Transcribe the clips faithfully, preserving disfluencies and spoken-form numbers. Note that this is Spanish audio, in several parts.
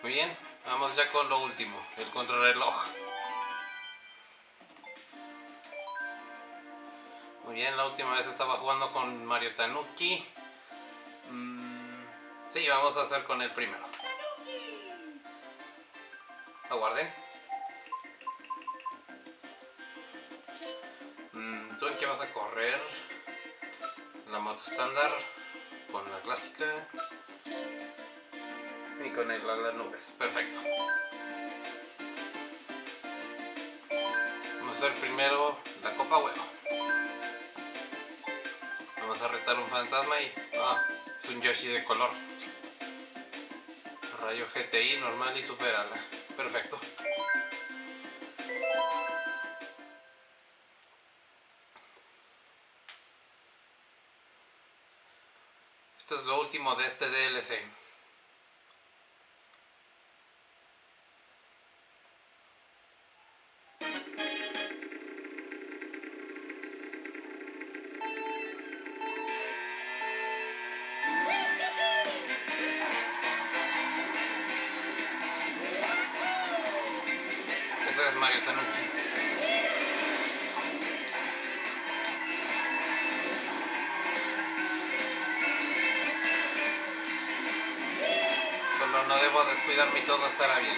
Muy bien, vamos ya con lo último, el contrarreloj. Muy bien, la última vez estaba jugando con Mario Tanuki. Mm, sí, vamos a hacer con el primero. Aguarden. Mm, ¿Tú en qué vas a correr? La moto estándar, con la clásica y con el a las nubes. Perfecto. Vamos a hacer primero la copa huevo. Vamos a retar un fantasma y... Ah, es un Yoshi de color. Rayo G T I, normal y super ala. Perfecto. Esto es lo último de este D L C. Eso es Mario Tanuki. Solo no debo descuidarme y todo estará bien.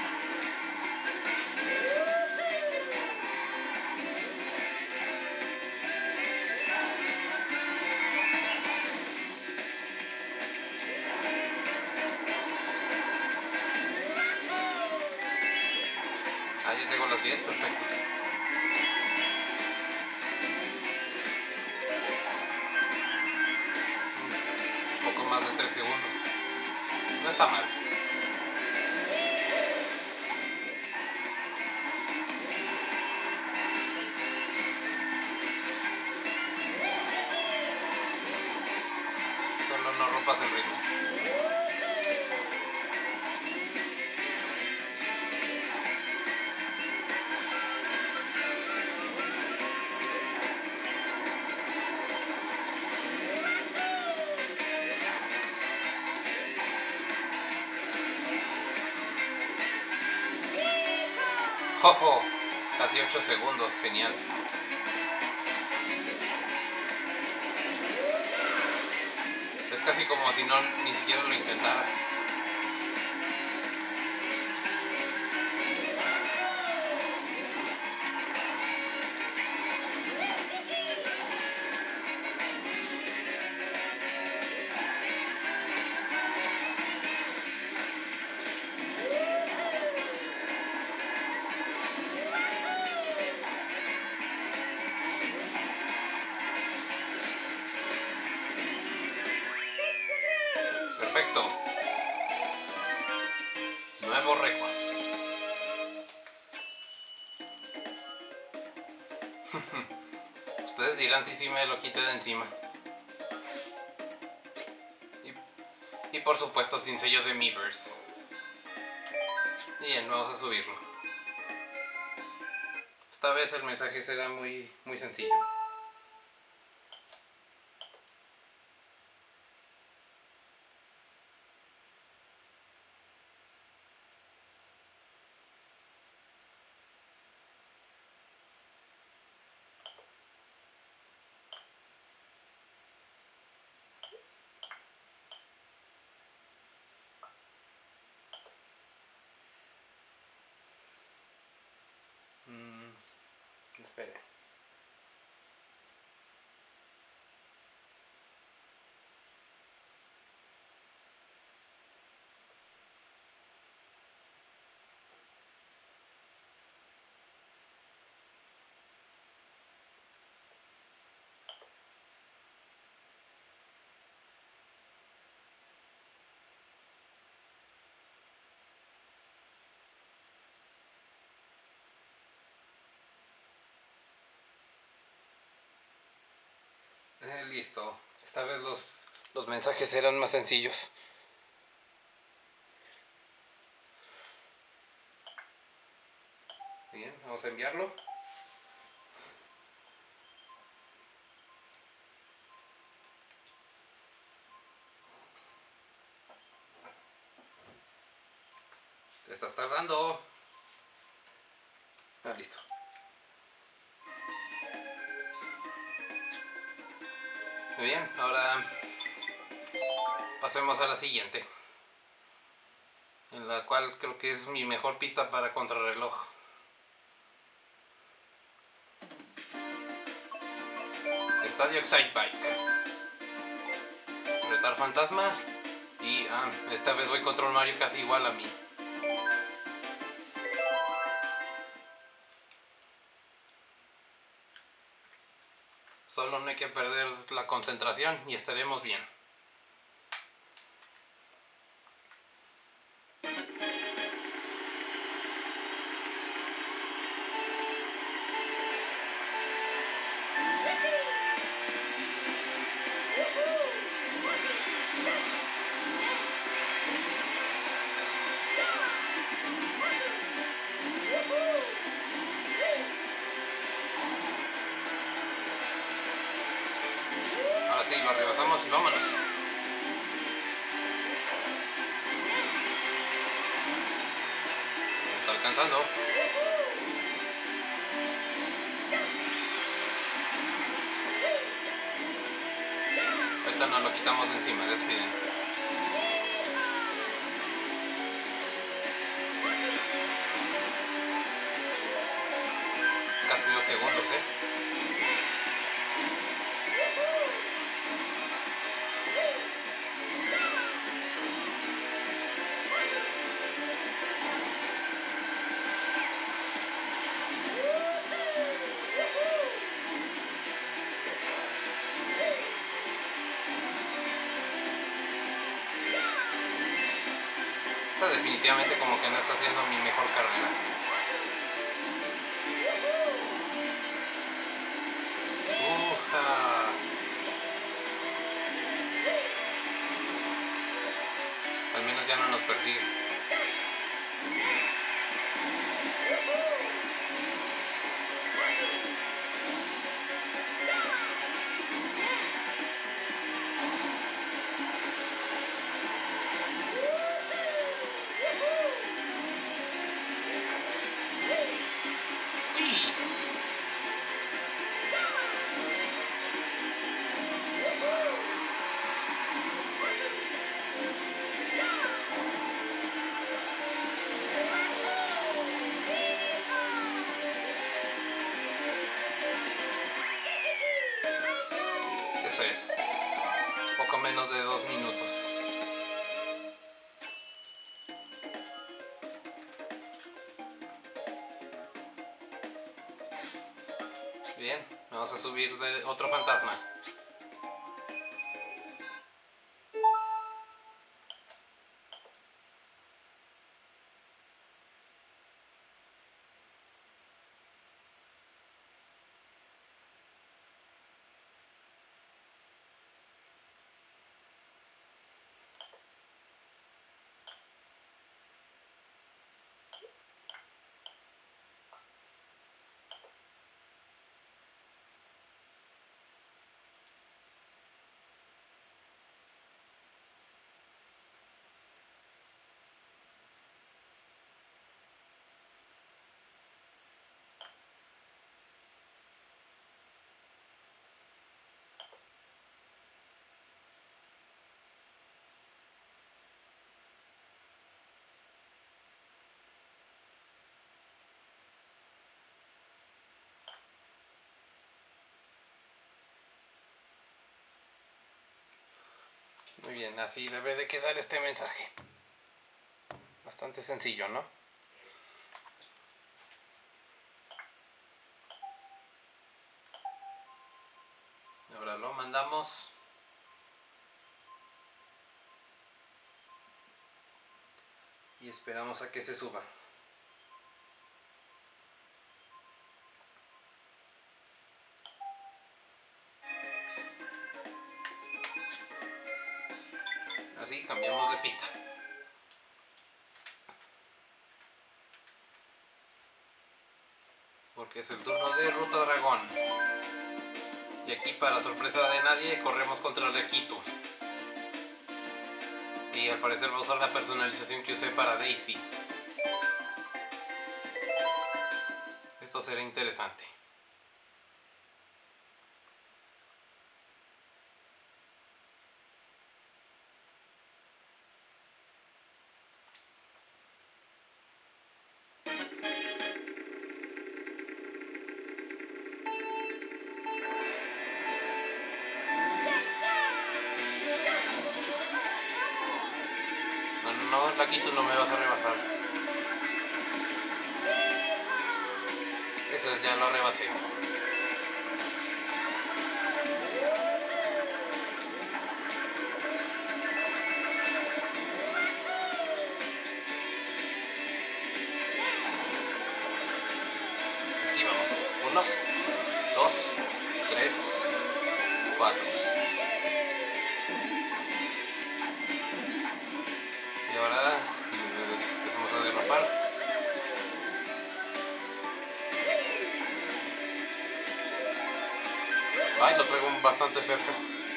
Ah, ya tengo los diez, perfecto. Un poco más de tres segundos. No está mal. Solo no rompas el ritmo. ¡Jojo! Casi ocho segundos, genial. Es casi como si no ni siquiera lo intentara. Perfecto. Nuevo récord. Ustedes dirán si sí me lo quité de encima. Y, y por supuesto sin sello de Miiverse. Bien, vamos a subirlo. Esta vez el mensaje será muy, muy sencillo. Mm, espere. Eh, listo. Esta vez los, los mensajes serán más sencillos. Bien, vamos a enviarlo. estás tardando. Ah, listo. Muy bien, ahora pasemos a la siguiente, en la cual creo que es mi mejor pista para contrarreloj. Estadio Excitebike. Retar fantasma. Y ah, esta vez voy contra un Mario casi igual a mí. Solo no hay que perder la concentración y estaremos bien. Ahora sí, lo rebasamos y vámonos. Me está alcanzando. Ahorita nos lo quitamos de encima, despiden. Casi dos segundos, eh. Esta definitivamente como que no está siendo mi mejor carrera. Uja. Al menos ya no nos persigue. Eso es. Poco menos de dos minutos. Bien, vamos a subir de otro fantasma. Muy bien, así debe de quedar este mensaje. Bastante sencillo, ¿no? Ahora lo mandamos. Y esperamos a que se suba. Así cambiamos de pista. Porque es el turno de Ruta Dragón. Y aquí, para sorpresa de nadie, corremos contra el Requito. Y al parecer va a usar la personalización que usé para Daisy. esto será interesante. No, Lucky, tú no me vas a rebasar. Eso ya lo rebasé. Aquí vamos. Uno, dos, tres, cuatro. Y ahora empezamos a derrapar. Ay, lo traigo bastante cerca.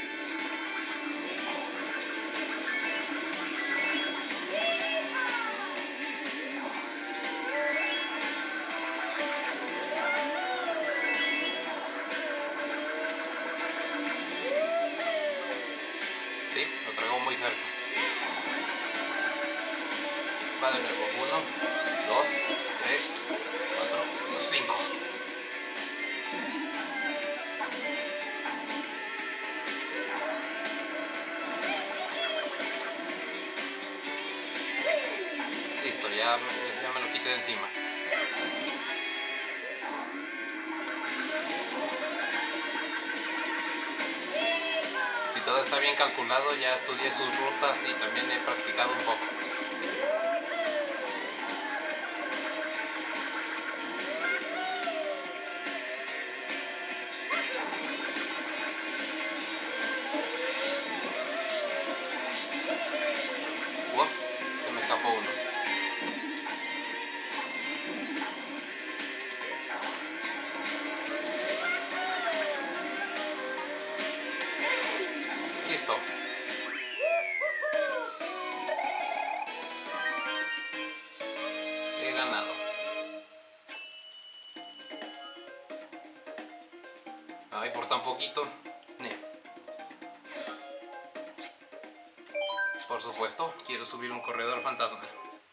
Sí, lo traigo muy cerca. Va de nuevo. Uno, dos, tres, cuatro, cinco. Listo, ya me, ya me lo quité de encima. Si todo está bien calculado, ya estudié sus rutas y también he practicado un poco. Uop, se me escapó uno. Listo. He ganado. Ay, por tan poquito. Ne. Por supuesto, quiero subir un corredor fantasma.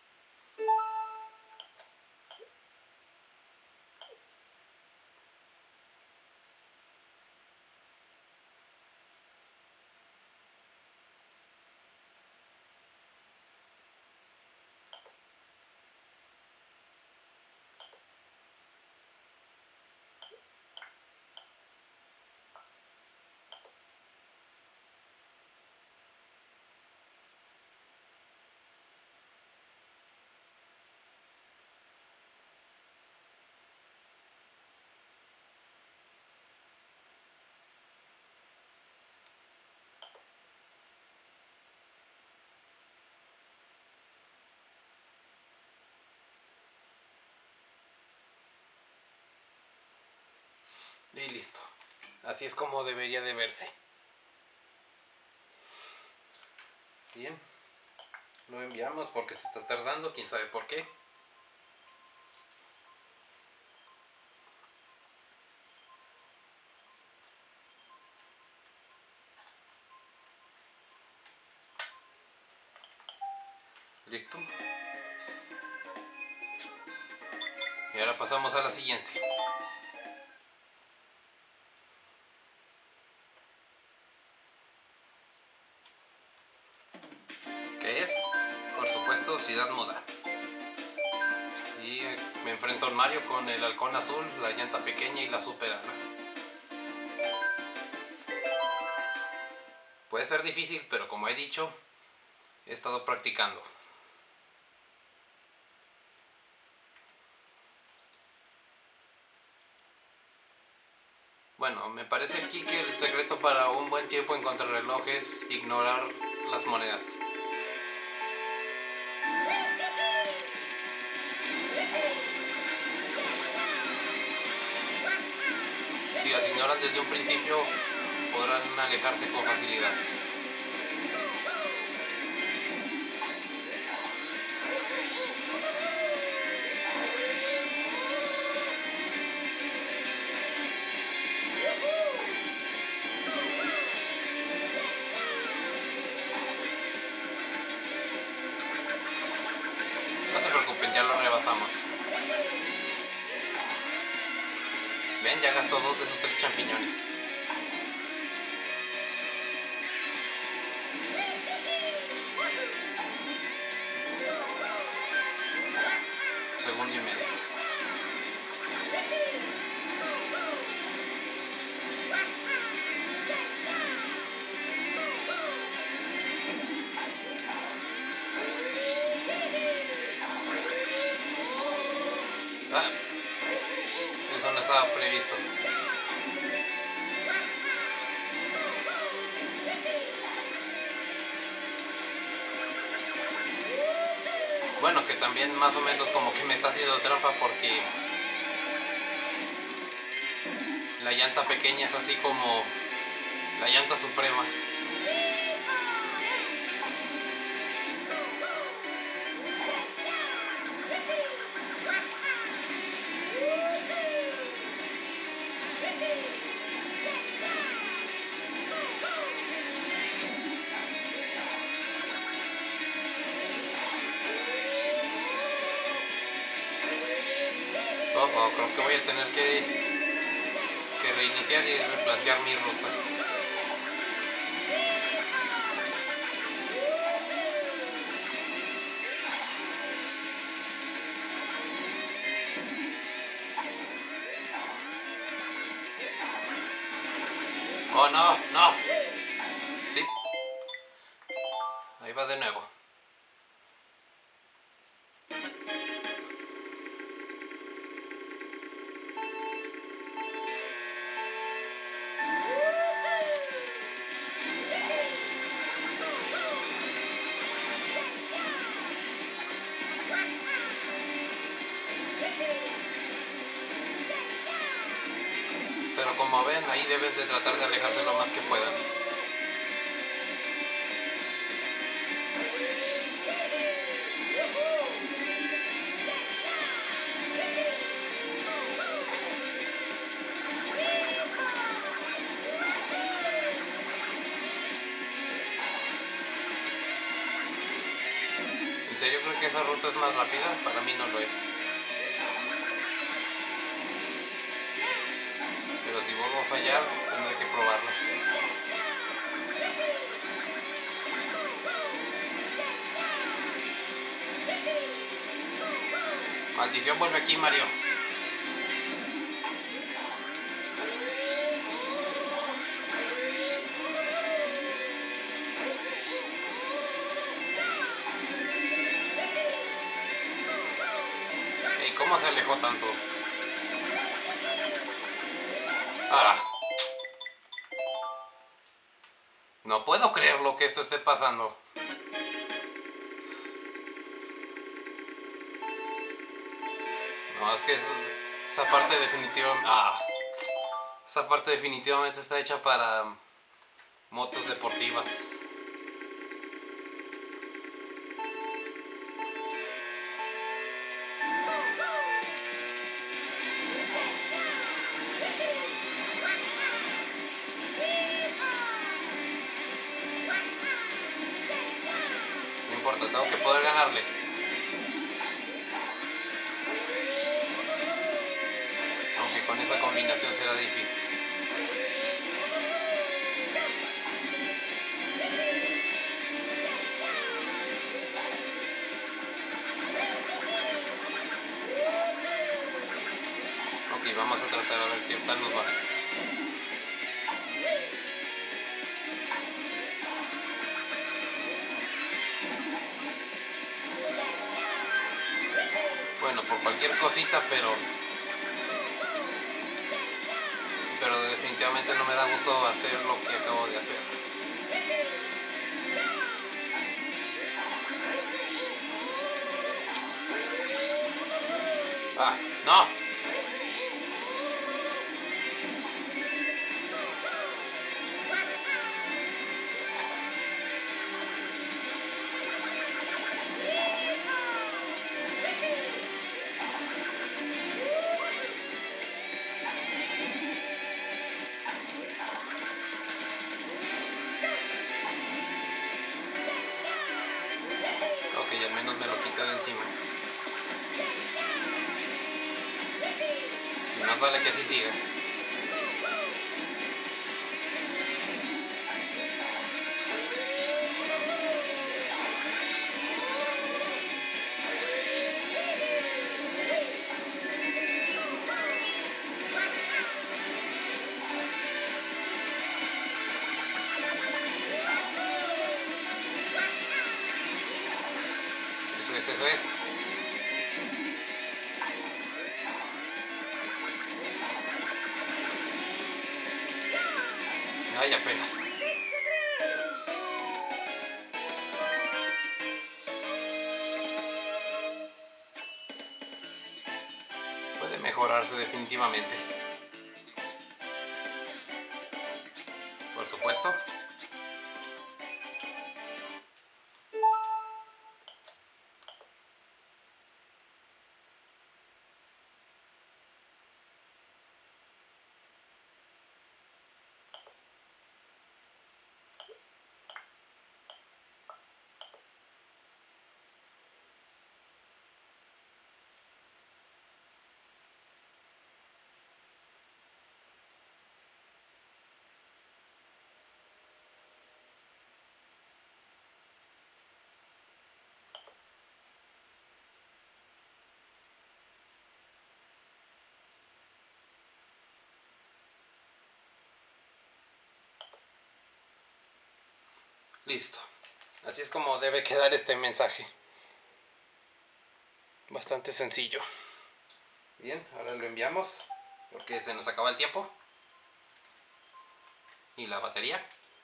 Y listo. Así es como debería de verse. Bien. Lo enviamos porque se está tardando, quién sabe por qué. Listo. Y ahora pasamos a la siguiente. Que es, por supuesto, Ciudad Muda. Y me enfrento al Mario con el halcón azul, la llanta pequeña y la super ala. Puede ser difícil, pero como he dicho, he estado practicando. Bueno, me parece aquí que el secreto para un buen tiempo en contrarreloj es ignorar las monedas. Si las ignoran desde un principio, podrán alejarse con facilidad. ven, ya gastó dos de sus tres champiñones. Segundo y medio. Ah, eso no estaba previsto. Bueno, que también más o menos como que me está haciendo trampa porque la llanta pequeña es así como la llanta suprema. Oh, oh, creo que voy a tener que, que reiniciar y replantear mi ruta. Oh, no, no. Sí. Ahí va de nuevo. Pero como ven, ahí deben de tratar de alejarse lo más que puedan. ¿En serio creo que esa ruta es más rápida? Para mí no lo es. Pero si vuelvo a fallar, tendré que probarlo. Maldición, vuelve aquí, Mario. ¿Y cómo se alejó tanto? Ah. No puedo creer lo que esto esté pasando. No, es que es, esa parte definitivamente... Ah. Esa parte definitivamente está hecha para motos deportivas. No importa, tengo que poder ganarle. Aunque con esa combinación será difícil. Ok, vamos a tratar a ver qué tal nos va. Bueno, por cualquier cosita, pero... Pero definitivamente no me da gusto hacer lo que acabo de hacer. ¡Ah! ¡No! Ok, al menos me lo quité de encima. Y más vale que así siga. vez. Ay, apenas. Puede mejorarse definitivamente. Por supuesto. Listo. Así es como debe quedar este mensaje. Bastante sencillo. Bien, ahora lo enviamos porque se nos acaba el tiempo. Y la batería.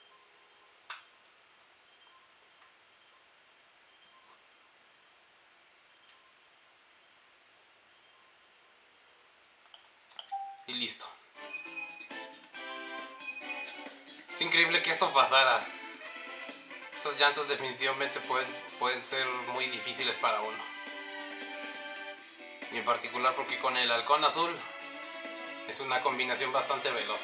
Y listo. Es increíble que esto pasara. Estas llantas definitivamente pueden, pueden ser muy difíciles para uno. Y en particular porque con el halcón azul es una combinación bastante veloz.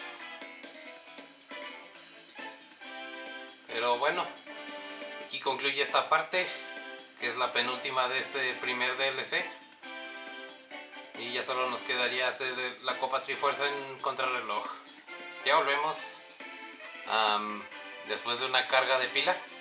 Pero bueno, aquí concluye esta parte, que es la penúltima de este primer D L C. Y ya solo nos quedaría hacer la Copa Trifuerza en contrarreloj. Ya volvemos. Um, después de una carga de pila.